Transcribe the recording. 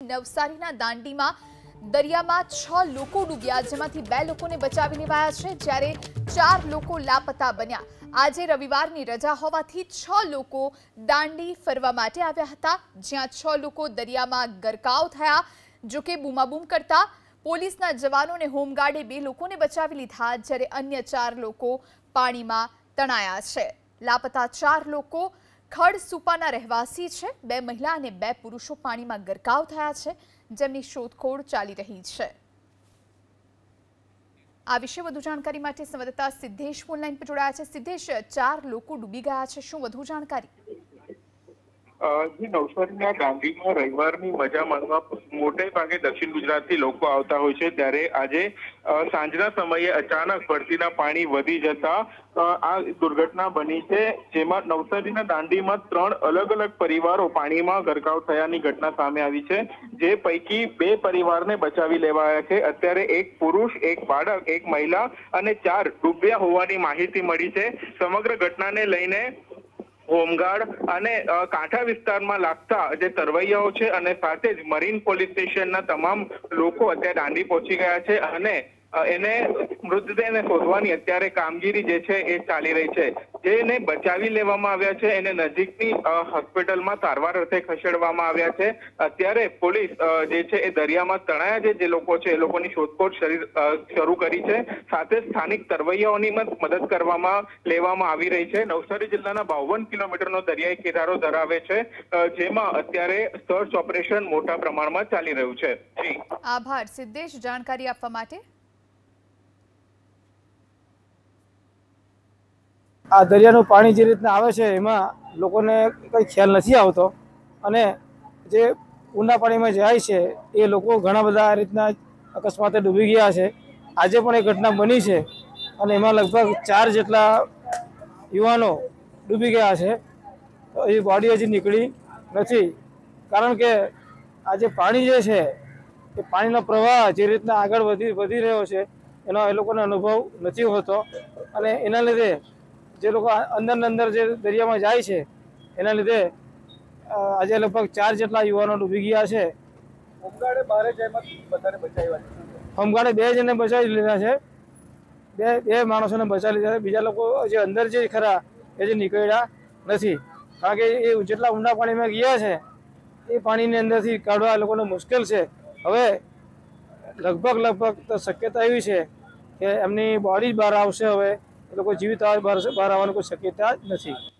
નવસારીના દાંડીમાં દરિયામાં 6 લોકો ડૂબ્યા, જેમાંથી 2 લોકોને બચાવી લેવાયા છે, જ્યારે 4 લોકો લાપતા બન્યા। આજે રવિવારની રજા હોવાથી 6 લોકો દાંડી ફરવા માટે આવ્યા હતા, જ્યાં 6 લોકો દરિયામાં ગરકાવ થયા। જો કે બૂમાબૂમ કરતા પોલીસના જવાનો અને હોમગાર્ડે 2 લોકોને બચાવી લીધા, જ્યારે અન્ય 4 લોકો પાણીમાં તણાયા છે। લાપતા 4 લોકો ખડસુપાના રહેવાસી છે। 2 મહિલા અને 2 પુરુષો પાણીમાં ગરકાવ થયા છે, જેમની શોધખોળ ચાલી રહી છે। આ વિશે વધુ જાણકારી માટે સંવાદદાતા સિદ્ધેશ ફોન લાઈન પર જોડાયા છે। સિદ્ધેશ, 4 લોકો ડૂબી ગયા છે, શું વધુ જાણકારી? નવસારીના દાંડીમાં રવિવારની મજા માણવા મોટે ભાગે દક્ષિણ ગુજરાતથી લોકો આવતા હોય છે, ત્યારે આજે સાંજના સમયે અચાનક ભરતીના પાણી વધી જતા આ દુર્ઘટના બની છે, જેમાં નવસારીના દાંડીમાં 3 અલગ અલગ પરિવારો પાણીમાં ગરકાવ થયાની ઘટના સામે આવી છે, જે પૈકી 2 પરિવારને બચાવી લેવાયા છે। અત્યારે 1 પુરુષ, 1 બાળક, 1 મહિલા અને 4 ડૂબ્યા હોવાની માહિતી મળી છે। સમગ્ર ઘટનાને લઈને હોમગાર્ડ અને કાંઠા વિસ્તારમાં લાગતા જે તરવૈયાઓ છે અને સાથે જ મરીન પોલીસ સ્ટેશનના તમામ લોકો અત્યારે દાંડી પહોંચી ગયા છે અને એને મૃતદેહને શોધવાની અત્યારે કામગીરી જે છે એ ચાલી રહી છે। જેને બચાવી લેવામાં આવ્યા છે એને નજીકની હોસ્પિટલમાં સારવાર અર્થે ખસેડવામાં આવ્યા છે। અત્યારે પોલીસ જે છે એ દરિયામાં તણાયા જે લોકો છે એ લોકોની શોધખોળ શરૂ કરી છે, સાથે સ્થાનિક તરવૈયાઓની મદદ કરવામાં લેવામાં આવી રહી છે। નવસારી જિલ્લાના 52 કિલોમીટરનો દરિયાઈ કિનારો ધરાવે છે, જેમાં અત્યારે સર્ચ ઓપરેશન મોટા પ્રમાણમાં ચાલી રહ્યું છે। જી આભાર સિદ્ધેશ જાણકારી આપવા માટે। આ દરિયાનું પાણી જે રીતના આવે છે એમાં લોકોને કંઈ ખ્યાલ નથી આવતો, અને જે ઊંડા પાણીમાં જાય છે એ લોકો ઘણા બધા આ રીતના અકસ્માતે ડૂબી ગયા છે। આજે પણ એક ઘટના બની છે અને એમાં લગભગ 4 જેટલા યુવાનો ડૂબી ગયા છે। એ બોડી હજી નીકળી નથી, કારણ કે આ જે પાણી જે છે એ પાણીનો પ્રવાહ જે રીતના આગળ વધી રહ્યો છે એનો એ લોકોને અનુભવ નથી હોતો, અને એના લીધે જે લોકો અંદર જે દરિયામાં જાય છે એના લીધે આજે લગભગ 4 જેટલા યુવાનો ડૂબી ગયા છે। હોમગાર્ડે 2 જણને બચાવી લીધા છે, બે માણસોને બચાવી લીધા છે। બીજા લોકો જે અંદર જે ખરા એ જે નીકળ્યા નથી, કારણ કે એ જેટલા ઊંડા પાણીમાં ગયા છે એ પાણીની અંદરથી કાઢવા એ લોકોને મુશ્કેલ છે। હવે લગભગ શક્યતા એવી છે કે એમની બોડી બહાર આવશે। હવે એ લોકો જીવિત બહાર આવવાની કોઈ શક્યતા નથી।